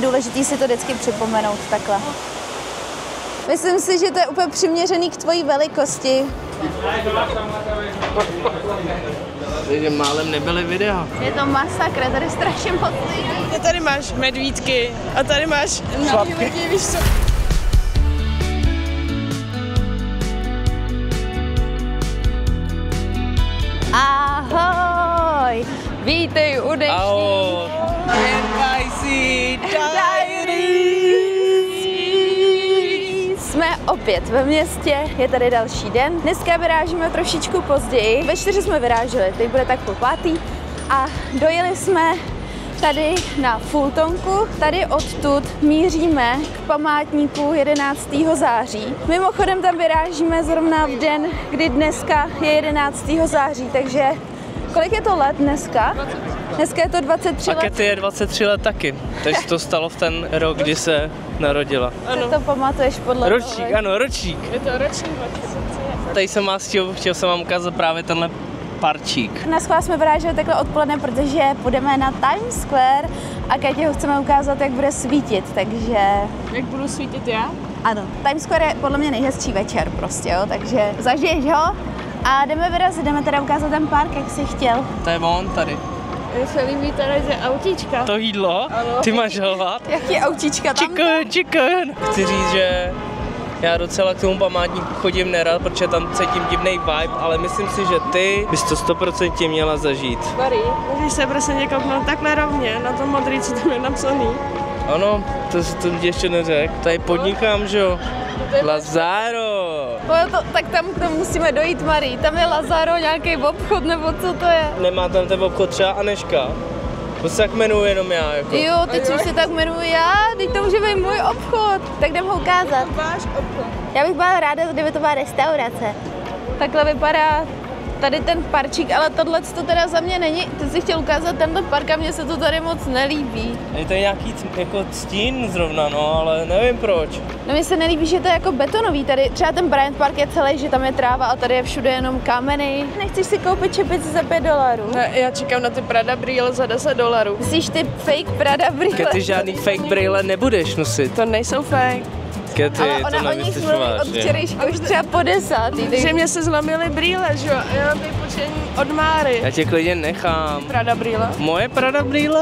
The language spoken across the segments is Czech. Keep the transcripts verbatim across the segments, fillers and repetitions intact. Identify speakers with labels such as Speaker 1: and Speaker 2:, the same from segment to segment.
Speaker 1: důležité si to vždycky připomenout takhle. Myslím si, že to je úplně přiměřený k tvojí velikosti.
Speaker 2: Takže málem nebyly videa.
Speaker 1: Je to masakr, tady je strašně moc lidí.
Speaker 3: A tady máš medvídky a tady máš nahý lidi, víš co?
Speaker 1: Ahoj, vítej u dnešní
Speaker 2: Ahoj. N Y C
Speaker 1: Jsme opět ve městě, je tady další den. Dneska vyrážíme trošičku později. Ve čtyři jsme vyráželi, teď bude tak po pátý. A dojeli jsme tady na Fultonku. Tady odtud míříme k památníku jedenáctého září. Mimochodem tam vyrážíme zrovna v den, kdy dneska je jedenáctého září, takže kolik je to let dneska? Dneska je to dvacet tři let.
Speaker 2: A Katy je dvacet tři let taky, takže to stalo v ten rok, kdy se narodila.
Speaker 1: Ano. To pamatuješ podle
Speaker 2: ročník,
Speaker 1: toho.
Speaker 2: ano, ročník.
Speaker 3: Je to ročník dva tisíce.
Speaker 2: Tady jsem vás chtěl, chtěl jsem vám ukázat právě tenhle parčík.
Speaker 1: Dneska jsme vyráželi takhle odpoledne, protože půjdeme na Times Square a Katě ho chceme ukázat, jak bude svítit, takže...
Speaker 3: Jak budu svítit já?
Speaker 1: Ano, Times Square je podle mě nejhezčí večer prostě, jo, takže zažiješ ho a jdeme vyrazit, jdeme teda ukázat ten park, jak jsi chtěl.
Speaker 2: To je on tady.
Speaker 3: Mně se líbí tady ze autíčka.
Speaker 2: To jídlo?
Speaker 3: Ano.
Speaker 2: Ty máš hlad?
Speaker 1: Jaký autíčka tam?
Speaker 2: Chicken, chicken. Chci říct, že já docela k tomu památníku chodím nerad, protože tam cítím divný vibe, ale myslím si, že ty bys to stoprocentně měla zažít.
Speaker 3: Barry, můžeš se prostě kouknout takhle rovně na to modrý, co tam je napsaný.
Speaker 2: Ano, to jsem ti ještě neřekl. Tady podnikám, že jo? Lazaro.
Speaker 1: No, to, tak tam k tomu musíme dojít, Marie. Tam je Lazaro, nějaký obchod, nebo co to je?
Speaker 2: Nemá tam ten obchod třeba Aneška? To se tak jmenuji jenom já, jako.
Speaker 1: Jo, teď už se tak jmenuji já, teď to může být můj obchod. Tak jdem ho ukázat.
Speaker 3: Váš obchod.
Speaker 1: Já bych byla ráda, kdyby to byla restaurace. Takhle vypadá tady ten parčík, ale tohle to teda za mě není. Ty jsi chtěl ukázat tenhle park a mně se to tady moc nelíbí.
Speaker 2: Je to nějaký jako stín zrovna, no, ale nevím proč.
Speaker 1: No mně se nelíbí, že to je jako betonový. Tady třeba ten Bryant Park je celý, že tam je tráva a tady je všude jenom kameny. Nechceš si koupit čepici za pět dolarů?
Speaker 3: Ne, já čekám na ty Prada brýle za deset dolarů.
Speaker 1: Myslíš ty fake Prada brýle?
Speaker 2: Ty žádný fake brýle nebudeš nosit.
Speaker 3: To nejsou fake.
Speaker 2: Katy,
Speaker 1: Ale
Speaker 2: to
Speaker 1: ona o nich
Speaker 2: nemyslíš
Speaker 1: mluví od
Speaker 2: vážně.
Speaker 1: včerejška už třeba po desátý. Tak...
Speaker 3: Že mě se zlomily brýle, že jo? Já mám vypočení od Máry.
Speaker 2: Já tě klidně nechám.
Speaker 3: Prada brýle?
Speaker 2: Moje Prada brýle?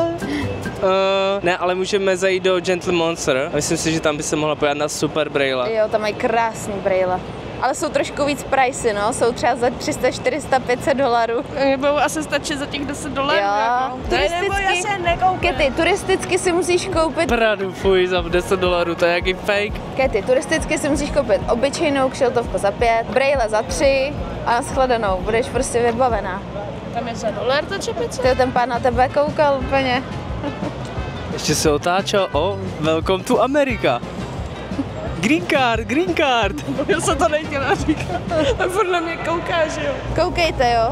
Speaker 2: Uh, ne, ale můžeme zajít do Gentle Monster. Myslím si, že tam by se mohla pojít na super brýle.
Speaker 1: Jo, tam mají krásný brýle. Ale jsou trošku víc pricey, no. Jsou třeba za tři sta, čtyři sta, pět set dolarů.
Speaker 3: Mě budou asi stačit za těch deset dolarů.
Speaker 1: Jo,
Speaker 3: Jako.
Speaker 1: turisticky,
Speaker 3: já se nekoukám.
Speaker 1: Katy, turisticky si musíš koupit,
Speaker 2: Pradu, fuj, za deset dolarů, to je jaký fake.
Speaker 1: Katy, turisticky si musíš koupit obyčejnou kšeltovku za pět, brejle za tři a nashledanou, budeš prostě vybavená.
Speaker 3: Tam je za dolar ta čepice?
Speaker 1: Ty ten pán na tebe koukal úplně.
Speaker 2: Ještě se otáčel, o, welcome to America. Green card, green card.
Speaker 3: Já se to nechtěla říkat. A furt na mě kouká, že jo?
Speaker 1: Koukejte, jo.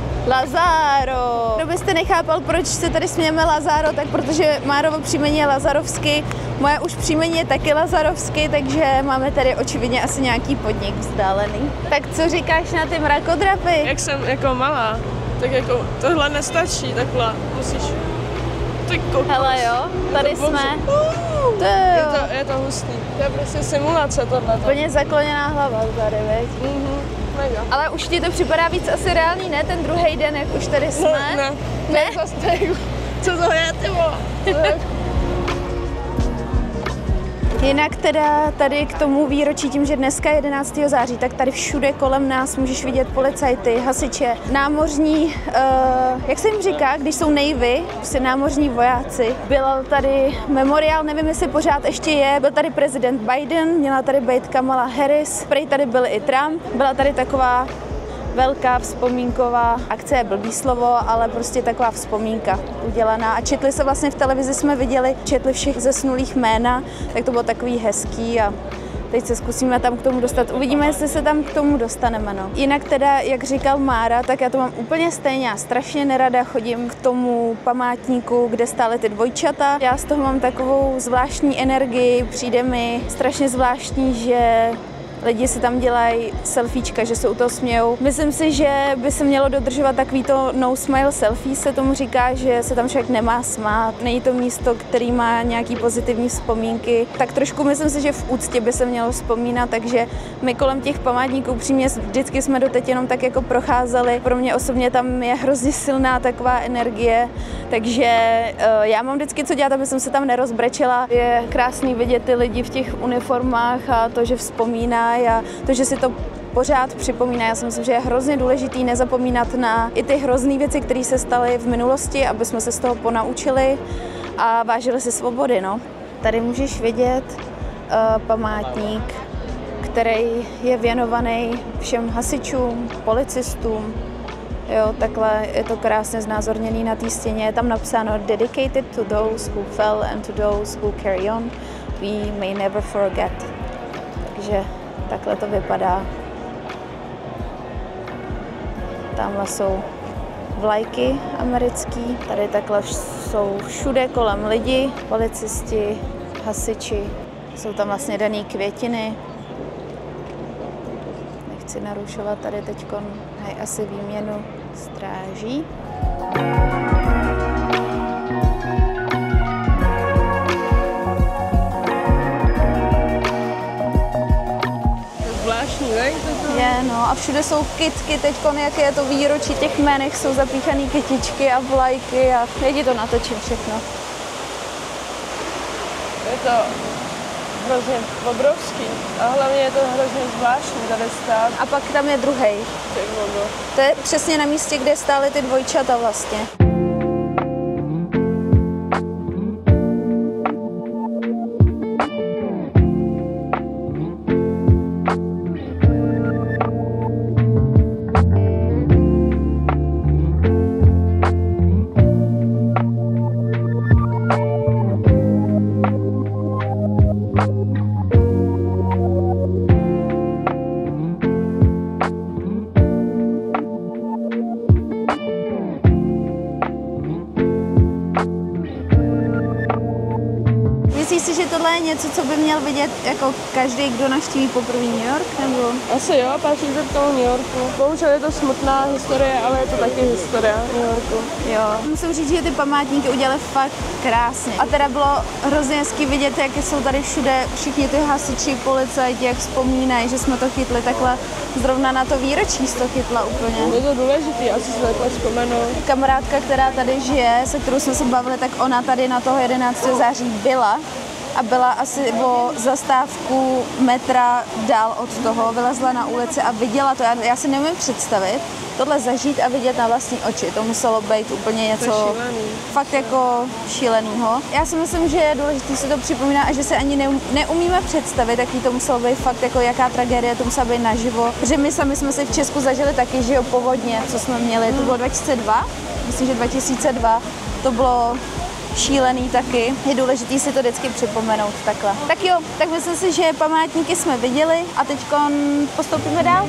Speaker 1: Lazaro. Kdo byste nechápal, proč se tady smějeme Lazaro, tak protože Márovo příjmení je Lazarovsky, moje už příjmení je taky Lazarovsky, takže máme tady očividně asi nějaký podnik vzdálený. Tak co říkáš na ty mrakodrapy?
Speaker 3: Jak jsem jako malá, tak jako tohle nestačí, takhle musíš... Ty koukos.
Speaker 1: Hele jo, tady
Speaker 3: To
Speaker 1: jsme.
Speaker 3: Uh,
Speaker 1: To
Speaker 3: je,
Speaker 1: jo.
Speaker 3: to, je to hustý. To je prostě simulace tohle.
Speaker 1: Úplně zakloněná hlava tady, veď?
Speaker 3: Mhm, mega.
Speaker 1: Ale už ti to připadá víc asi reálný, ne? Ten druhý den, jak už tady jsme?
Speaker 3: Ne, ne.
Speaker 1: Ne?
Speaker 3: Zas tady, co to je, ty vole?
Speaker 1: Jinak teda tady k tomu výročí, tím, že dneska je jedenáctého září, tak tady všude kolem nás můžeš vidět policajty, hasiče, námořní, uh, jak se jim říká, když jsou Navy, prostě námořní vojáci. Byl tady memoriál, nevím, jestli pořád ještě je, byl tady prezident Biden, měla tady být Kamala Harris, prej tady byl i Trump, byla tady taková velká vzpomínková akce, je blbý slovo, ale prostě taková vzpomínka udělaná. A četli se vlastně v televizi, jsme viděli, četli všech zesnulých jména, tak to bylo takový hezký a teď se zkusíme tam k tomu dostat. Uvidíme, jestli se tam k tomu dostaneme. No. Jinak teda, jak říkal Mára, tak já to mám úplně stejně. Já strašně nerada chodím k tomu památníku, kde stály ty dvojčata. Já z toho mám takovou zvláštní energii, přijde mi strašně zvláštní, že lidi si tam dělají selfiečka, že se u toho smějou. Myslím si, že by se mělo dodržovat takový to no smile selfie, se tomu říká, že se tam člověk nemá smát. Není to místo, který má nějaký pozitivní vzpomínky. Tak trošku myslím si, že v úctě by se mělo vzpomínat, takže my kolem těch památníků upřímně vždycky jsme doteď jenom tak jako procházeli. Pro mě osobně tam je hrozně silná taková energie, takže uh, já mám vždycky co dělat, aby jsem se tam nerozbrečela. Je krásný vidět ty lidi v těch uniformách a to, že vzpomínají a to, že si to pořád připomíná. Já si myslím, že je hrozně důležitý nezapomínat na i ty hrozný věci, které se staly v minulosti, aby jsme se z toho ponaučili a vážili si svobody. No. Tady můžeš vidět uh, památník, který je věnovaný všem hasičům, policistům. Jo, takhle je to krásně znázorněný na té stěně. Je tam napsáno Dedicated to those who fell and to those who carry on. We may never forget. Takže takhle to vypadá. Tamhle jsou vlajky americký. Tady takhle jsou všude kolem lidi, policisti, hasiči. Jsou tam vlastně daný květiny. Nechci narušovat tady teďkon, mají asi výměnu stráží.
Speaker 3: Zvláštní, ne?
Speaker 1: Je, no a všude jsou kytky teďkon, jak je to výročí těch jménech, jsou zapíchané kytičky a vlajky a jdi to natočím všechno.
Speaker 3: Je to hrozně obrovský a hlavně je to hrozně zvláštní tady stát.
Speaker 1: A pak tam je druhej. To je přesně na místě, kde stály ty dvojčata vlastně. Myslíš si, že tohle je něco, co by měl vidět jako každý, kdo navštíví poprvé New York? Nebo?
Speaker 3: Asi jo, patří to k tomu New Yorku. Bohužel je to smutná historie, ale je to taky historie New Yorku.
Speaker 1: Jo. Musím říct, že ty památníky udělali fakt krásně. A teda bylo hrozně hezky vidět, jak jsou tady všude všichni ty hasiči, policajti, jak vzpomínají, že jsme to chytli takhle zrovna na to výročí jsi to chytla úplně.
Speaker 3: Je to důležité, asi se takhle vzpomenout.
Speaker 1: Kamarádka, která tady žije, se kterou jsme se bavili, tak ona tady na toho jedenáctého září byla. A byla asi o zastávku metra dál od toho, vylezla na ulici a viděla to. Já, já si neumím představit tohle zažít a vidět na vlastní oči. To muselo být úplně něco fakt jako šílenýho. Já si myslím, že je důležité si to připomínat a že se ani neum, neumíme představit, jaký to muselo být fakt jako jaká tragédie to musela být naživo. Protože my sami jsme si v Česku zažili taky, že jo, povodně, co jsme měli. To bylo dva tisíce dva, myslím, že dva tisíce dva to bylo šílený taky. Je důležité si to vždycky připomenout takhle. Tak jo, tak myslím si, že památníky jsme viděli a teď postoupíme dál.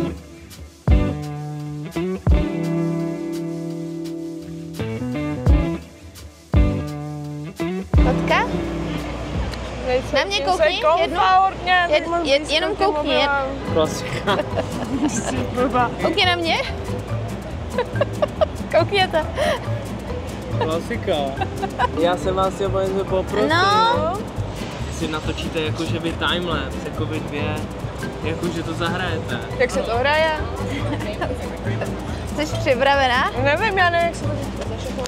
Speaker 1: Fotka? Na mě koukni, jednu, jed, jed, jenom koukni. Jed.
Speaker 2: Klasika.
Speaker 1: Koukni na mě. Koukněte.
Speaker 2: Klasika. Já jsem vás chtěl něco poprosit.
Speaker 1: No.
Speaker 2: Si natočíte jako, že vy timelapse, jako vy dvě, jako, že to zahrajete.
Speaker 3: Jak se to hraje?
Speaker 1: Jsi připravená?
Speaker 3: Nevím, já nevím, jak se to všechno.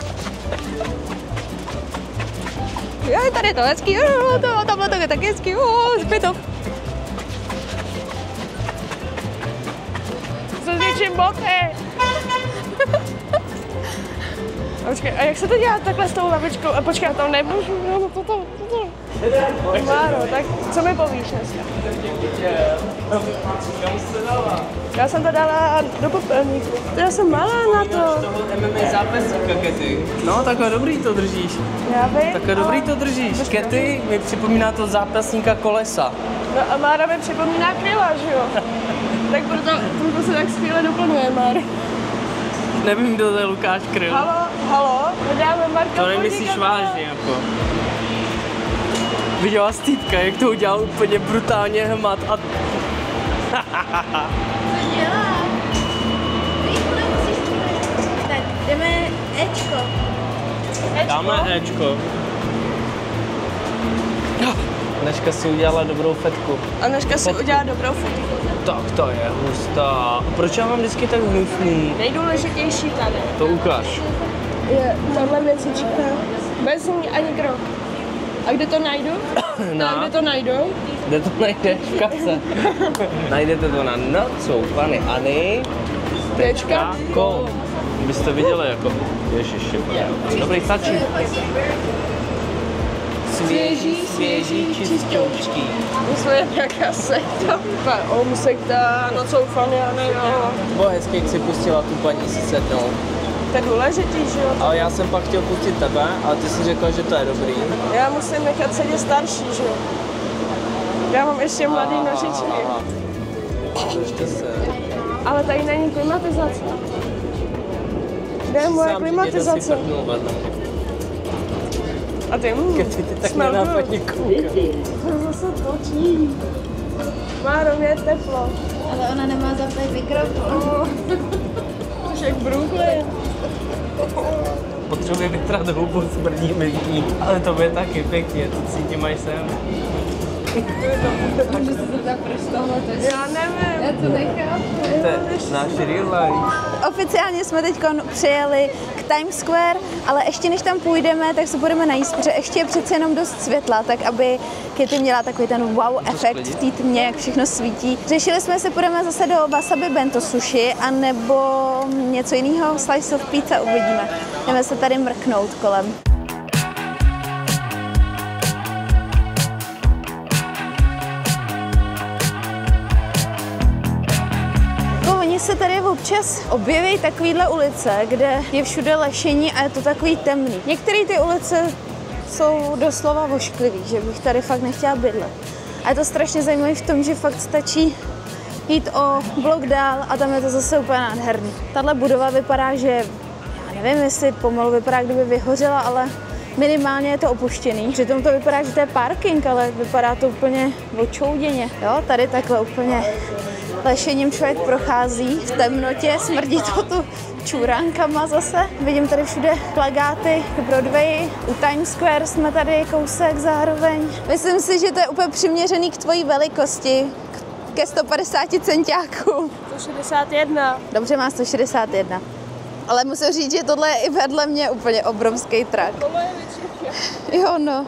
Speaker 3: Jo, tady je to hezký, jo, to, tamhle to je taky hezký, jo, zbytov. Co s něčím boty? Počkej, a jak se to dělá takhle s tou lavičkou? A počkej, já tam nemůžu, no to, to, to, to. Máro, tak co mi povíš dneska? Já jsem to dala do popelníku. Já jsem malá na to.
Speaker 2: M M A zápasníka, Kety. No, takhle dobrý to držíš.
Speaker 3: Já vím.
Speaker 2: Takhle dobrý to držíš. Kety mi připomíná to zápasníka kolesa.
Speaker 3: No a Mára mi připomíná Kryla, že jo? Tak proto, proto se tak skvěle doplňuje, Mára.
Speaker 2: Nevím, kdo to je Lukáš Kryl.
Speaker 3: Halo, halo, vydáme Marka.
Speaker 2: To nemyslíš vážně, jako. Viděla jsi týpka, jak to udělal úplně brutálně hmat a
Speaker 1: Co dělá? Tak, jdeme Ečko.
Speaker 2: Dáme Ečko. Dneška si udělala dobrou fetku.
Speaker 3: A dneška si udělá dobrou fotku.
Speaker 2: Tak to je hustá. Proč já mám vždycky tak hnusný?
Speaker 3: Nejdůležitější tady
Speaker 2: To ukáž.
Speaker 3: je tahle věcička. Bez ní ani krok. A kde to najdu?
Speaker 2: Na?
Speaker 3: A kde to najdu?
Speaker 2: Kde to najdeš? V kapse. Najdete to na Nacoupany Any tečka com. Byste viděli jako... Ježiši, dobrý, stačí. Svěží, svěží čistoučky.
Speaker 3: My jsme nějaká sekta. Om sekta, Nacoupany Any, jo.
Speaker 2: Bylo hezky, jak si pustila tu paní si sednout.
Speaker 3: To je důležitý, že jo?
Speaker 2: Ale já jsem pak chtěl pustit tebe, ale ty jsi řekla, že to je dobrý.
Speaker 3: Já musím nechat sedět starší, že jo? Já mám ještě mladý nožičky.
Speaker 2: Držte se.
Speaker 3: Ale tady není klimatizace. Kde je moje klimatizace? A ty, mm,
Speaker 2: Keď ty tak
Speaker 3: smell good.
Speaker 2: nenápadně koukáš.
Speaker 3: To zase točí. Máro, mě je teplo.
Speaker 1: Ale ona nemá zapnut mikrofon.
Speaker 3: Oh. Jsi jak Brooklyn.
Speaker 2: Potřebuji vytrat hubu, smrdí mi v ní. Ale to je taky pěkně, to cítím až sem.
Speaker 1: Může se to tak proč teď?
Speaker 3: Já nevím.
Speaker 1: Já to nechápu.
Speaker 2: To je náš real life.
Speaker 1: Oficiálně jsme teď přijeli k Times Square, ale ještě než tam půjdeme, tak se budeme najíst, protože ještě je přece jenom dost světla, tak aby Kitty měla takový ten wow efekt v té tmě, jak všechno svítí. Řešili jsme, se půjdeme zase do Wasabi Bento Sushi, anebo něco jiného, Slice of Pizza, uvidíme. Jdeme se tady mrknout kolem. Se tady občas objeví takovýhle ulice, kde je všude lešení a je to takový temný. Některé ty ulice jsou doslova ošklivý, že bych tady fakt nechtěla bydlet. A je to strašně zajímavé v tom, že fakt stačí jít o blok dál a tam je to zase úplně nádherný. Tahle budova vypadá, že já nevím, jestli pomalu vypadá, kdyby vyhořela, ale minimálně je to opuštěný. Přitom to vypadá, že to je parking, ale vypadá to úplně očouděně. Jo, tady takhle úplně lešením člověk prochází v temnotě, smrdí to tu čuránkama zase. Vidím tady všude plakáty k Broadway, u Times Square jsme tady kousek zároveň. Myslím si, že to je úplně přiměřený k tvojí velikosti, ke sto padesáti centiákům.
Speaker 3: sto šedesát jedna.
Speaker 1: Dobře, má sto šedesát jedna. Ale musím říct, že tohle je i vedle mě úplně obrovský trak.
Speaker 3: Tohle je větší.
Speaker 1: Jo, no.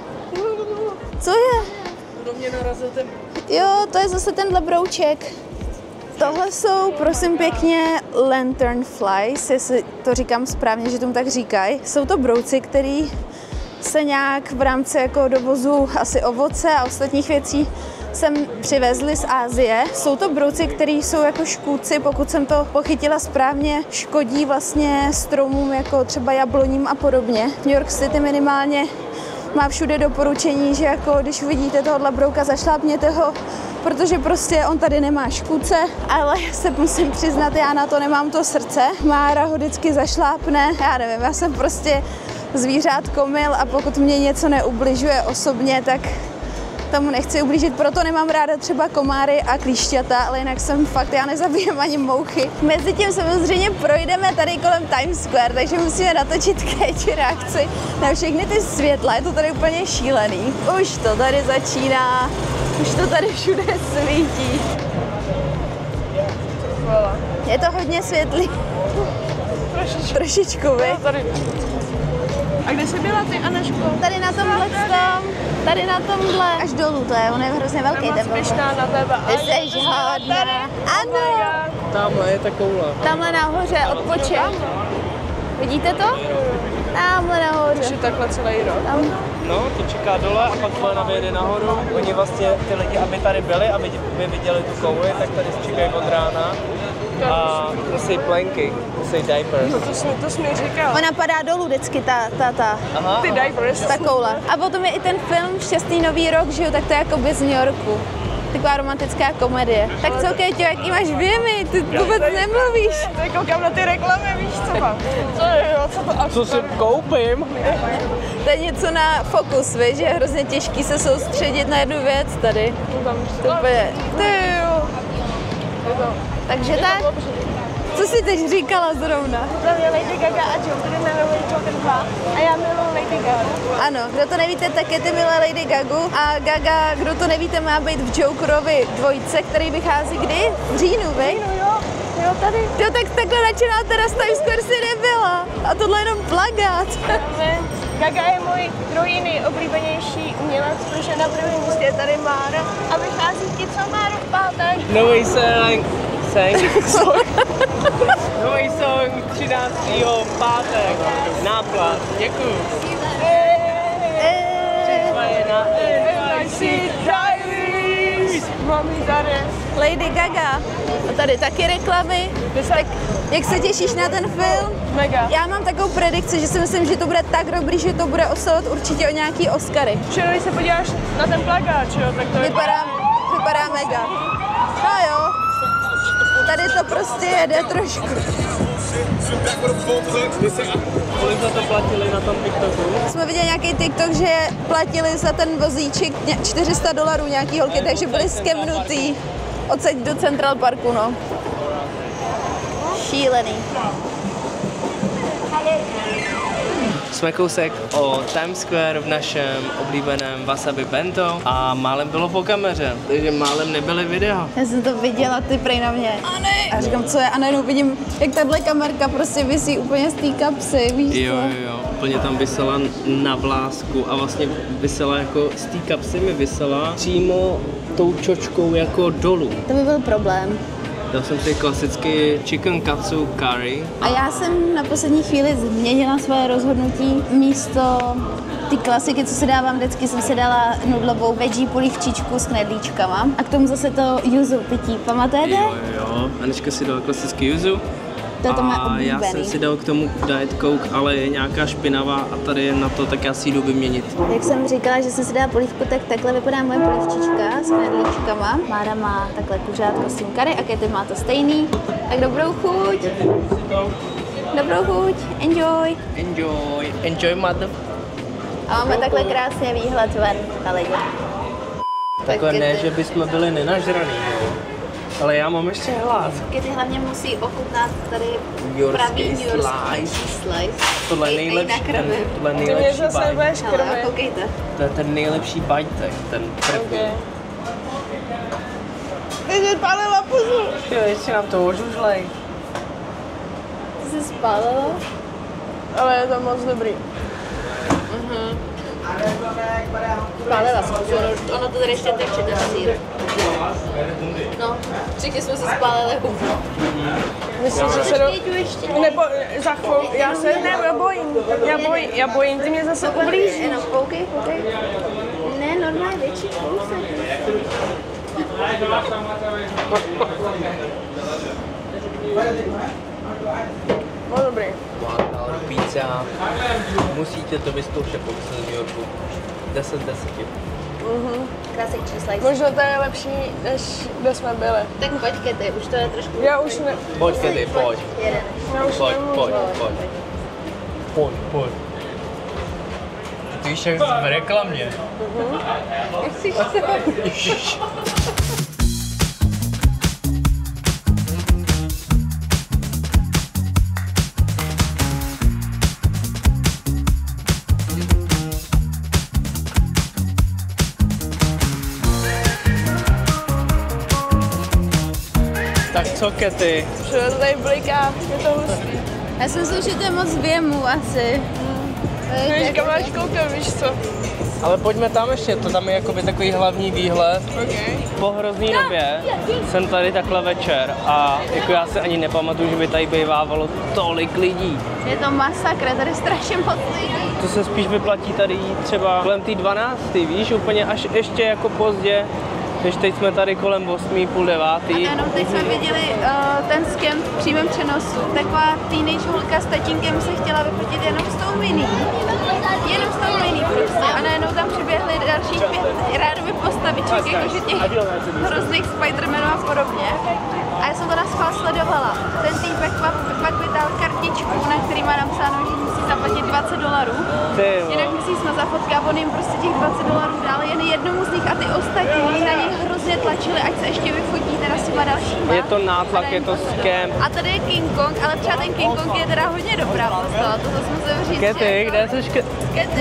Speaker 1: Co je?
Speaker 2: Do mě narazil ten...
Speaker 1: Jo, to je zase tenhle brouček. Tohle jsou, prosím pěkně, lantern flies, jestli to říkám správně, že tomu tak říkají. Jsou to brouci, který se nějak v rámci jako dovozu asi ovoce a ostatních věcí sem přivezli z Asie. Jsou to brouci, který jsou jako škůdci, pokud jsem to pochytila správně, škodí vlastně stromům jako třeba jabloním a podobně. New York City minimálně má všude doporučení, že jako když vidíte tohohle brouka, zašlápněte ho, protože prostě on tady nemá škůdce, ale se musím přiznat, já na to nemám to srdce. Mára ho vždycky zašlápne, já nevím, já jsem prostě zvířátko mil a pokud mě něco neubližuje osobně, tak tomu nechci ublížit, proto nemám ráda třeba komáry a klíšťata, ale jinak jsem fakt, já nezabíjem ani mouchy. Mezitím samozřejmě projdeme tady kolem Times Square, takže musíme natočit catchy reakci na všechny ty světla, je to tady úplně šílený. Už to tady začíná, už to tady všude svítí. Je to hodně světlý.
Speaker 3: Trošičku.
Speaker 1: Trošičku, vy?
Speaker 3: No, tady. A kde jsi byla ty, Aneško?
Speaker 1: Tady na tomhle tom, tady na tomhle, až dolů to je, on je hrozně velký ten
Speaker 3: Jsem na tebe.
Speaker 1: Ty jsi hodná. Ano.
Speaker 2: Tamhle je ta koule.
Speaker 1: Tamhle nahoře, odpočin. Vidíte to? Tamhle nahoře.
Speaker 3: Už je takhle celý rok.
Speaker 1: Tam.
Speaker 2: No, to čeká dole a pak kolena vyjede nahoru. Oni vlastně, ty lidi, aby tady byli, aby viděli tu kouli, tak tady čekají od rána. A nosí plenky, nosí diapers.
Speaker 3: No to jsi, to jsi mi říkal.
Speaker 1: Ona padá dolů vždycky, ta, ta, ta,
Speaker 2: Aha,
Speaker 3: Ty diapers.
Speaker 1: ta koule. A potom je i ten film Šťastný nový rok, že jo, tak to je jako z New Yorku. Taková romantická komedie. Tak co, Kéťo, jaký máš věmy? Ty vůbec nemluvíš.
Speaker 3: Tady koukám na ty reklamy, víš co mám? Co je, jo, co to?
Speaker 2: co si koupím?
Speaker 1: To je něco na fokus, víš, že je hrozně těžký se soustředit na jednu věc tady. To úplně, ty jo.
Speaker 3: Je to,
Speaker 1: Takže
Speaker 3: je
Speaker 1: tak,
Speaker 3: to dobře.
Speaker 1: co jsi teď říkala zrovna?
Speaker 3: Za mě Lady Gaga a Joker milují Joker dva a já miluji Lady Gaga.
Speaker 1: Ano, kdo to nevíte, tak je ty milé Lady Gagu a Gaga, kdo to nevíte, má být v Jokerovi dvojce, který vychází kdy? V říjnu, vej?
Speaker 3: No jo, jo tady.
Speaker 1: Jo, tak takhle nadšená teda z Times Square si nebyla. A tohle je jenom plagát.
Speaker 3: Ne, Gaga je můj druhý nejoblíbenější umělec, protože na prvním místě je tady Mára a vychází ti, co Mára v pátek.
Speaker 2: Nový song, song. Nový song třináctého pátek. Náplat. Děkuju. Na N Y C Diaries.
Speaker 3: Mami tady.
Speaker 1: Lady Gaga. A tady taky reklamy. Tak jak se těšíš na ten film?
Speaker 3: Mega.
Speaker 1: Já mám takovou predikci, že si myslím, že to bude tak dobrý, že to bude oslavovat určitě o nějaký Oscary.
Speaker 3: Včera, když se podíváš na ten plakát, jo, tak to
Speaker 1: Vypadá, vypadá mega. No jo. Tady to prostě jede trošku.
Speaker 2: Kolik za to platili na tom TikToku?
Speaker 1: Jsme viděli nějaký TikTok, že platili za ten vozíček čtyři sta dolarů nějaký holky, takže byli skemnutý odsaď do Central Parku, no. Šílený.
Speaker 2: Jsme kousek o Times Square v našem oblíbeném Wasabi Bento a málem bylo po kameře, takže málem nebyly videa.
Speaker 1: Já jsem to viděla, ty prej na mě. A ne. A říkám, co je, a najednou vidím, jak tahle kamerka prostě visí úplně z té kapsy, víš co?
Speaker 2: Jo, jo, jo, úplně tam visela na vlásku a vlastně visela jako z té kapsy mi visela přímo tou čočkou jako dolů.
Speaker 1: To by byl problém.
Speaker 2: Dal jsem si klasicky chicken katsu curry.
Speaker 1: A já jsem na poslední chvíli změnila svoje rozhodnutí. Místo ty klasiky, co si dávám vždycky, jsem si dala nudlovou veggie polívčičku s knedlíčkama. A k tomu zase to yuzu pití, pamatujete?
Speaker 2: Jo, jo, jo. Anička si dala klasický yuzu.
Speaker 1: To je to moje
Speaker 2: a
Speaker 1: oblíbený.
Speaker 2: já jsem si dal k tomu Diet Coke, ale je nějaká špinavá a tady je na to, tak já si ji jdu vyměnit.
Speaker 1: Jak jsem říkala, že jsem si dala polívku, tak takhle vypadá moje polívčička s knedlíčkama. Mára má takhle kuřátko s tím curry a Katy má to stejný. Tak dobrou chuť. Dobrou chuť. Enjoy.
Speaker 2: Enjoy. Enjoy, mother.
Speaker 1: A máme takhle krásně výhled ven na lidi.
Speaker 2: Takhle
Speaker 1: Tak
Speaker 2: ne,
Speaker 1: Katy-
Speaker 2: že bychom byli nenažraný, jo. Ale já mám ještě hlad.
Speaker 1: Katy hlavně musí ochutnat tady
Speaker 2: Yorkský
Speaker 1: pravý yorkský
Speaker 2: slice.
Speaker 1: slice.
Speaker 2: Tohle je
Speaker 1: Ej, ej,
Speaker 2: nejlepší, ten,
Speaker 1: nakrmím.
Speaker 2: tohle je
Speaker 3: Ty mě
Speaker 2: nejlepší
Speaker 3: zase
Speaker 2: bite.
Speaker 3: budeš
Speaker 1: Hele,
Speaker 3: krmit.
Speaker 1: koukejte.
Speaker 2: To je ten nejlepší bite, ten první.
Speaker 3: Okay. Ty jsi spálila pusu.
Speaker 2: Jo, ještě nám to ožužlej.
Speaker 1: Ty jsi spálila?
Speaker 3: Ale je to moc dobrý.
Speaker 1: Spálila jsem pusu, ono, ono to tady ještě teče ten sír. No, všichni jsme se spálili hubu.
Speaker 3: Myslím, že se do...
Speaker 1: Jdu ještě.
Speaker 3: Nebo za chvilku, já se ne, já bojím, já bojím, já bojím, ty mě zase ublížíš.
Speaker 1: Jenom koukej, koukej. Ne, normálně větší kousek.
Speaker 3: No dobrý.
Speaker 2: Wow, pizza. Musíte to vyzkoušet, pokud jste z New Yorku. deset z deseti.
Speaker 1: Krásný čísla.
Speaker 3: Možná to je lepší, než kde jsme byli.
Speaker 1: Tak počkejte, už to je trošku...
Speaker 3: Já už ne...
Speaker 2: Pojď, Katy, pojď.
Speaker 1: Jeden.
Speaker 3: Já už
Speaker 2: Pojď,
Speaker 3: nemůžu.
Speaker 2: pojď, pojď. Pojď, pojď. Ty víš, jak v reklamě. Ježiš. Tak co, Katy?
Speaker 3: Všude to tady bliká, je to hustý.
Speaker 1: Já si myslím, že to je moc věmu asi.
Speaker 3: Víš, kam máš koukat, víš co?
Speaker 2: Ale pojďme tam ještě, to tam je jakoby takový hlavní výhled.
Speaker 3: Okay.
Speaker 2: Po hrozný době jsem tady takhle večer a jako já se ani nepamatuju, že by tady bývávalo tolik lidí.
Speaker 1: Je to masakr, tady je strašně moc lidí.
Speaker 2: To se spíš vyplatí tady jít třeba kolem té dvanácté, víš, úplně až ještě jako pozdě. Když teď jsme tady kolem osmé, půl devátý.
Speaker 1: A jenom teď jsme viděli uh, ten skem v přímém přenosu. Taková teenage holka s tatínkem se chtěla vyfotit jenom s tou mini. Jenom s tou mini prostě. A najednou tam přiběhly další pět rádoby postaviček, jakože těch hrozných Spidermanů a podobně. A já jsem to na schvál sledovala. Ten týpek pak, pak vytal kartičku, na který má napsáno, že musí zaplatit dvacet dolarů. Jinak musí smazat fotky a on jim prostě těch dvacet dolarů dal jen jednomu z nich a ty ostatní na něj hrozně tlačili, ať se ještě vyfotí teda s těma dalšíma.
Speaker 2: Je to nátlak, je to scam.
Speaker 1: A tady je King Kong, ale třeba ten King Kong je teda hodně dobrá postava, to zase musím říct.
Speaker 2: Kety, kde jsi ke...
Speaker 1: Kety?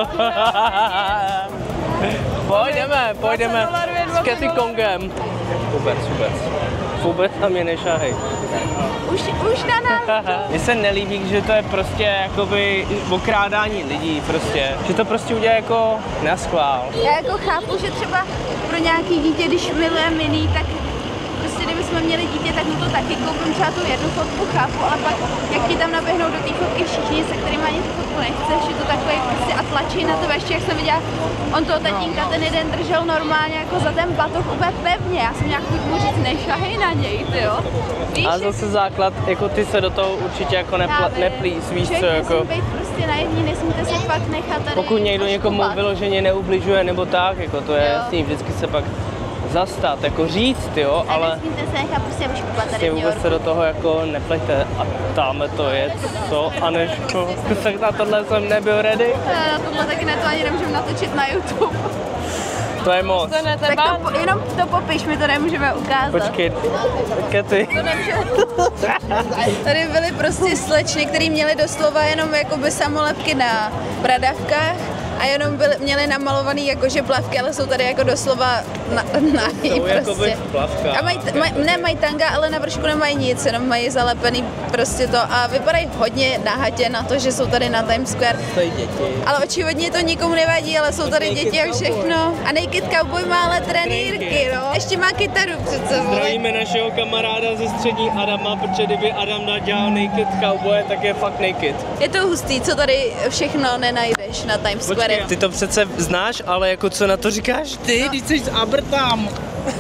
Speaker 2: Půjdeme, půjdeme s Kety Kongem. Vůbec, vůbec. Vůbec tam je nešahej.
Speaker 1: Už, už na nás.
Speaker 2: Mně se nelíbí, že to je prostě jakoby okrádání lidí prostě. Že to prostě udělá jako naschvál.
Speaker 1: Já jako chápu, že třeba pro nějaký dítě, když miluje Minnie, tak prostě kdybychom měli dítě, tak mu to taky koupím třeba tu jednu fotku, chápu, ale pak jak ti tam naběhnou do té fotky všichni, se kterými ani tu fotku nechceš, je to takový prostě a tlačí na to, ještě jak jsem viděla, on toho tatínka ten jeden držel normálně jako za ten batoh úplně pevně, já jsem nějak chuť mu říct, nešahej na něj, ty jo. Víš,
Speaker 2: a zase základ, jako ty se do toho určitě jako nepl- neplíš, víš co, jako...
Speaker 1: Nesmí být prostě naivní, nesmíte se fakt nechat tady
Speaker 2: pokud někdo někomu
Speaker 1: oškupat.
Speaker 2: vyloženě neubližuje nebo tak, jako to je
Speaker 1: Jo.
Speaker 2: jasný, vždycky se pak zastat, jako říct, jo,
Speaker 1: A
Speaker 2: ale
Speaker 1: nesmíte se nechat prostě oškupat tady
Speaker 2: prostě
Speaker 1: v New
Speaker 2: vůbec
Speaker 1: Yorku.
Speaker 2: se do toho jako nepleťte a tamhle to je, co, Anežko, tak na tohle jsem nebyl ready,
Speaker 1: Na tohle taky ne, to ani nemůžeme natočit na YouTube.
Speaker 2: to je moc.
Speaker 3: To ne,
Speaker 1: Tak to, po- jenom to popiš, my to nemůžeme ukázat.
Speaker 2: Počkej, Kety.
Speaker 1: To nemůžeme. Tady byly prostě slečny, které měly doslova jenom jakoby samolepky na bradavkách a jenom byly, měly namalovaný jakože plavky, ale jsou tady jako doslova na, na
Speaker 2: Jsou jakoby
Speaker 1: prostě.
Speaker 2: v plavkách.
Speaker 1: A mají, maj, ne, mají tanga, ale na vršku nemají nic, jenom mají zalepený prostě to a vypadají hodně nahatě na to, že jsou tady na Times Square.
Speaker 2: Tady děti.
Speaker 1: Ale očividně to nikomu nevadí, ale jsou tady
Speaker 2: Naked
Speaker 1: děti a
Speaker 2: Cowboy.
Speaker 1: všechno. A Naked Cowboy má ale trenýrky, no. Ještě má kytaru přece, vole.
Speaker 2: Zdravíme našeho kamaráda ze střední Adama, protože kdyby Adam nadělal Naked Cowboy, tak je fakt naked.
Speaker 1: Je to hustý, co tady všechno nenajdeš na Times Square.
Speaker 2: Počkej, ty to přece znáš, ale jako co na to říkáš ty,
Speaker 1: No.
Speaker 2: když jsi z Abertam.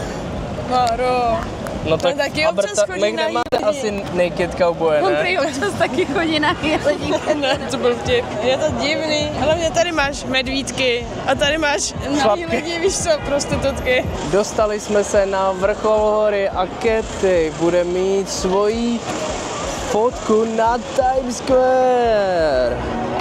Speaker 3: Maro.
Speaker 2: No tak
Speaker 3: taky občas
Speaker 2: Aberta-
Speaker 3: chodí
Speaker 2: my
Speaker 3: na
Speaker 2: nemáte asi Naked Cowboy,
Speaker 1: On
Speaker 2: ne?
Speaker 1: prý občas taky chodí na chvíli.
Speaker 3: Ne, to byl vtip. Je to divný. Ale mě tady máš medvídky a tady máš nahý
Speaker 2: Chlapky.
Speaker 3: lidi, víš co, prostitutky.
Speaker 2: Dostali jsme se na vrchol hory a Kety bude mít svoji fotku na Times Square.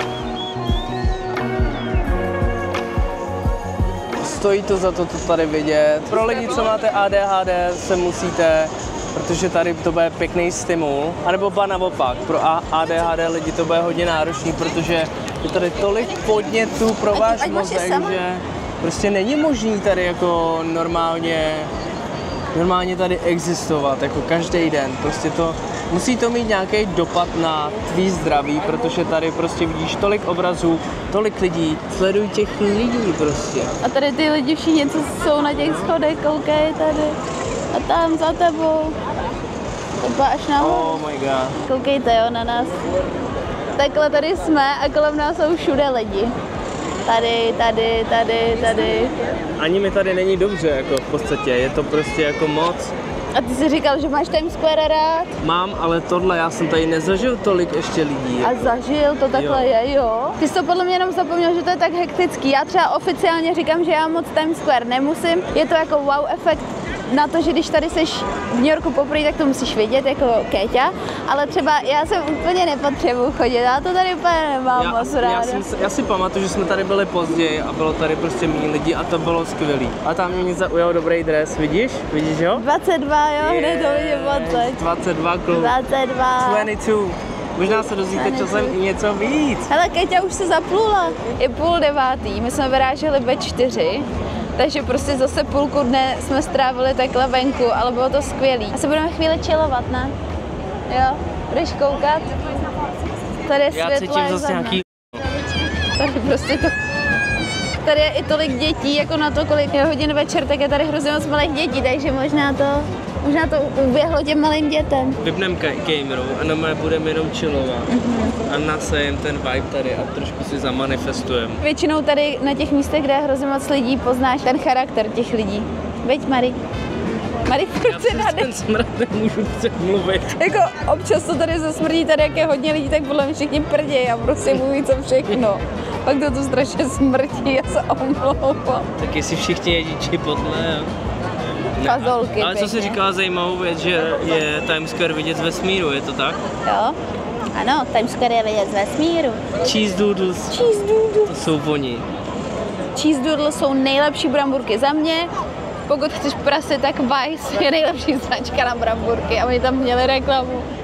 Speaker 2: Stojí to za to, to tady vidět. Pro lidi, co máte A D H D, se musíte, protože tady to bude pěkný stimul, anebo ba naopak, pro A D H D lidi to bude hodně náročný, protože je tady tolik podnětů pro
Speaker 1: Ať-
Speaker 2: váš
Speaker 1: ať máš je
Speaker 2: mozek,
Speaker 1: sama.
Speaker 2: že prostě není možný tady jako normálně, normálně tady existovat, jako každý den. Prostě to, musí to mít nějaký dopad na tvý zdraví, protože tady prostě vidíš tolik obrazů, tolik lidí, sleduj těch lidí prostě.
Speaker 1: A tady ty lidi všichni, co jsou na těch schodech, koukej tady. A tam za tebou. Opa až nahoru.
Speaker 2: Oh my god.
Speaker 1: Koukejte jo na nás. Takhle tady jsme a kolem nás jsou všude lidi. Tady, tady, tady, tady.
Speaker 2: Ani mi tady není dobře, jako v podstatě, je to prostě jako moc.
Speaker 1: A ty jsi říkal, že máš Times Square rád?
Speaker 2: Mám, ale tohle, já jsem tady nezažil tolik ještě lidí.
Speaker 1: A zažil, to takhle
Speaker 2: Jo.
Speaker 1: je, jo. Ty jsi to podle mě jenom zapomněl, že to je tak hektický. Já třeba oficiálně říkám, že já moc Times Square nemusím. Je to jako wow efekt na to, že když tady seš v New Yorku poprvé, tak to musíš vidět jako Kéťa. Ale třeba já jsem úplně nepotřebuji chodit, já to tady úplně nemám
Speaker 2: Já,
Speaker 1: moc
Speaker 2: já,
Speaker 1: ráda.
Speaker 2: jsem, se- já si pamatuju, že jsme tady byli později a bylo tady prostě méně lidí a to bylo skvělý. A tam mě zaujal dobrý dres, vidíš? Vidíš ho?
Speaker 1: dvacet dva, jo, hned to vidím odsaď.
Speaker 2: dvacet dva klub.
Speaker 1: dvacet dva.
Speaker 2: dvacet dva. Možná se dozvíte časem i něco víc.
Speaker 1: Hele, Kéťa už se zaplula. Je půl devátý, my jsme vyráželi ve čtyři. Takže prostě zase půlku dne jsme strávili takhle venku, ale bylo to skvělý. A se budeme chvíli chillovat, ne? Jo, budeš koukat? Tady je
Speaker 2: Já
Speaker 1: světlo,
Speaker 2: cítím
Speaker 1: je
Speaker 2: zase
Speaker 1: za
Speaker 2: nějaký...
Speaker 1: Tady prostě to... Tady je i tolik dětí, jako na to, kolik je hodin večer, tak je tady hrozně moc malých dětí, takže možná to, možná to uběhlo těm malým dětem.
Speaker 2: Vypneme kameru a normálně budeme jenom chillovat. Mm-hmm. A nasejem ten vibe tady a trošku si zamanifestujeme.
Speaker 1: Většinou tady na těch místech, kde je hrozně moc lidí, poznáš ten charakter těch lidí. Veď, Mari? Mari,
Speaker 2: Já
Speaker 1: proč se
Speaker 2: přes
Speaker 1: nade...
Speaker 2: ten smrad nemůžu před mluvit.
Speaker 1: Jako občas to tady zasmrdí, tady jak je hodně lidí, tak podle mě všichni prdějí a prostě mluví co všechno. Pak to tu strašně smrtí, já se omlouvám.
Speaker 2: Tak jestli všichni jedí Chipotle.
Speaker 1: Fazolky.
Speaker 2: Ale co si říkala zajímavou věc, že je Times Square vidět z vesmíru, je to tak?
Speaker 1: Jo? Ano, Times Square je vidět z vesmíru.
Speaker 2: Cheese doodles.
Speaker 1: Cheese doodles.
Speaker 2: To jsou oni.
Speaker 1: Cheese doodles jsou nejlepší bramburky za mě. Pokud chceš prasy, tak Weiss je nejlepší značka na bramburky a oni tam měli reklamu.